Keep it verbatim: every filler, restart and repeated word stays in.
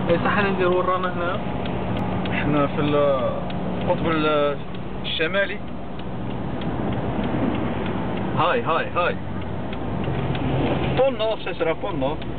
ايه حنا نديرو ورانا هنا؟ حنا في القطب الشمالي. هاي هاي هاي بول نورث، سي سرا بول نورث.